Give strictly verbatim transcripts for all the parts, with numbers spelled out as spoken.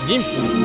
忍。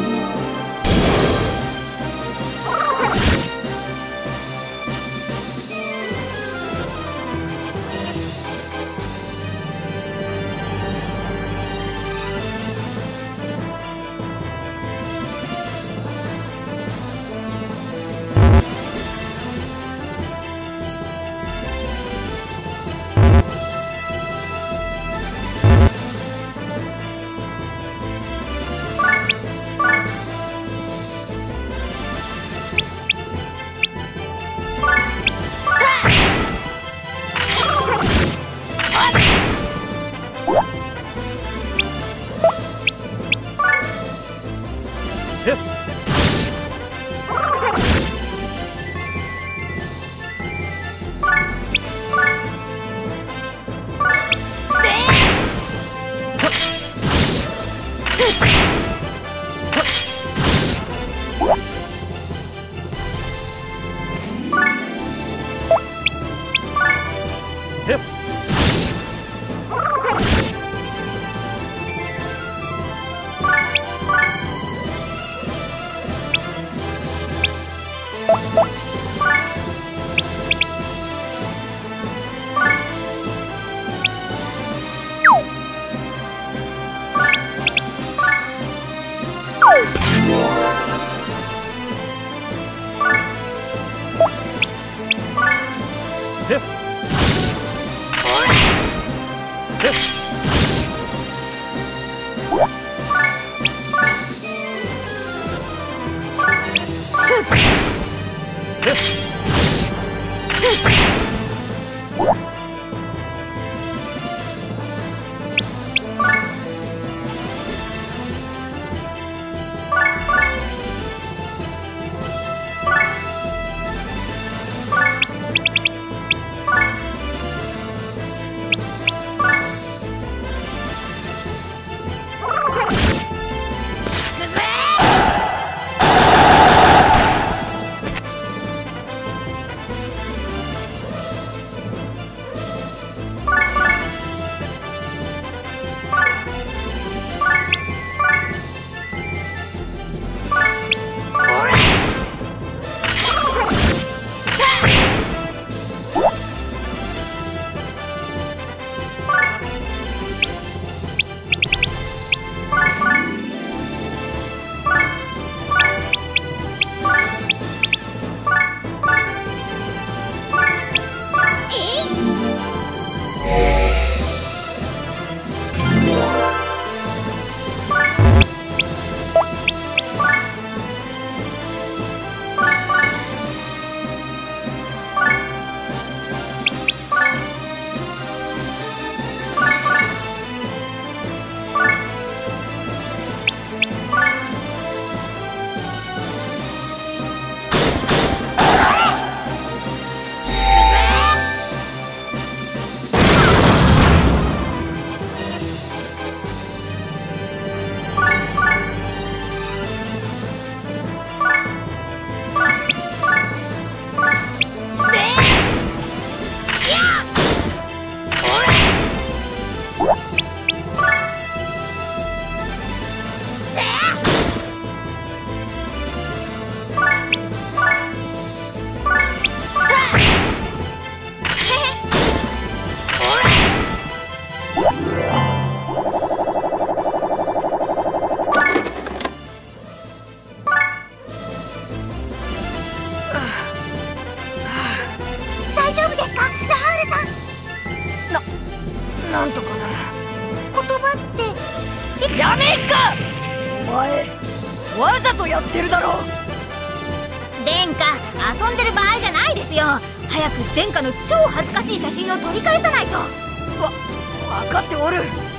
なんとかな。言葉ってやめっか。お前わざとやってるだろ。 殿下、遊んでる場合じゃないですよ。早く殿下の超恥ずかしい写真を取り返さないと。 わ分かっておる。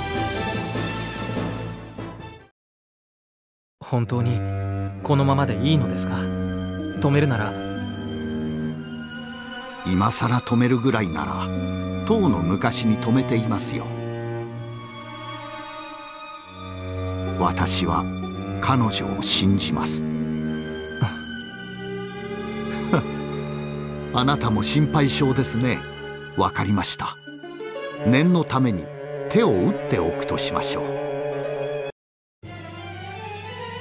本当にこのままでいいのですか？止めるなら。 今さら止めるぐらいならとうの昔に止めていますよ。私は彼女を信じます。あなたも心配性ですね。わかりました。念のために手を打っておくとしましょう。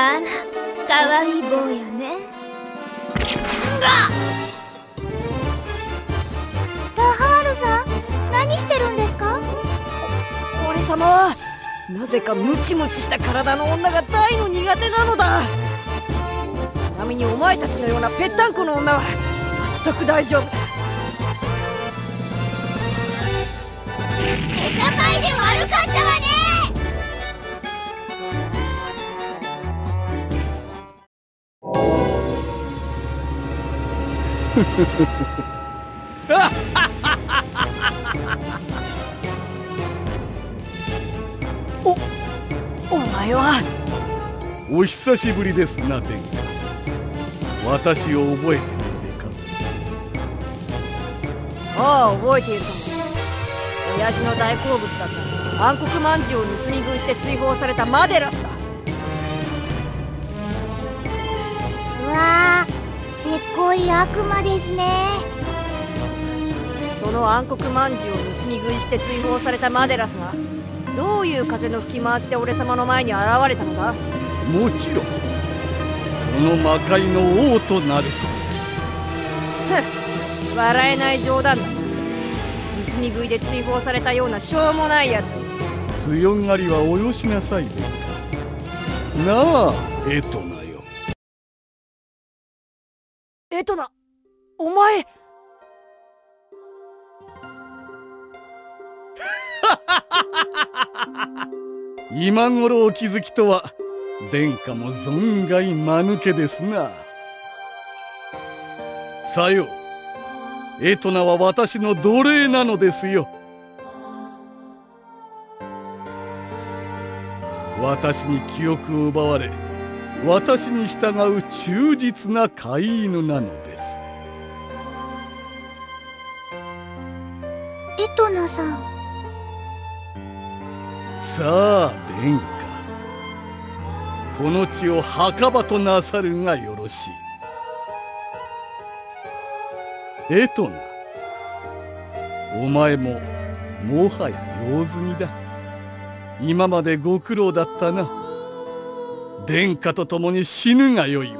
あら、かわいい坊やね。 ラハールさん、何してるんですか？ 俺様はなぜかムチムチした体の女が大の苦手なのだ。ちなみにお前たちのようなぺったんこの女は全く大丈夫だ。 ペタパイで悪かったわね。 お、お前は。 お久しぶりですな、殿下。私を覚えているでか。 ああ、覚えているかも。親父の大好物だった暗黒まんじゅうを盗み食いして追放されたマデラスだ。 うわー、せっこい悪魔ですね。 その暗黒まんじゅうを盗み食いして追放されたマデラスがどういう風の吹き回しで俺様の前に現れたのだ？ もちろんこの魔界の王となるふん、笑えない冗談だな。盗み食いで追放されたようなしょうもないやつ。 強がりはおよしなさい、殿下。なあ、エトナよ。 エトナ、お前。 今頃お気づきとは殿下も存外間抜けですな。さよう、エトナは私の奴隷なのですよ。私に記憶を奪われ私に従う忠実な飼い犬なのです。 エトナさん。 さあ殿下、この地を墓場となさるがよろしい。エトナ、お前ももはや用済みだ。今までご苦労だったな。殿下と共に死ぬがよいわ。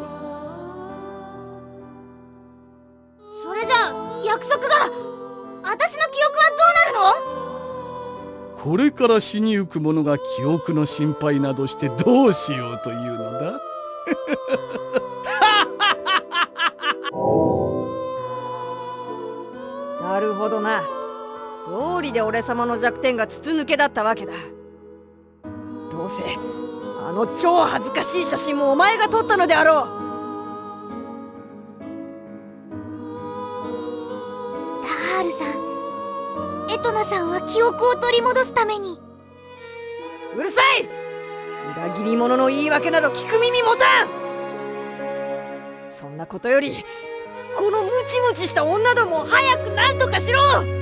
それじゃあ約束が。私の記憶はどうなるの？ これから死にゆく者が記憶の心配などしてどうしようというのだ。 なるほどな。道理で俺様の弱点が筒抜けだったわけだ。どうせあの超恥ずかしい写真もお前が撮ったのであろう。 ラハールさん、エトナさんは記憶を取り戻すために。 うるさい！裏切り者の言い訳など聞く耳持たん。そんなことよりこのムチムチした女どもを早く何とかしろ！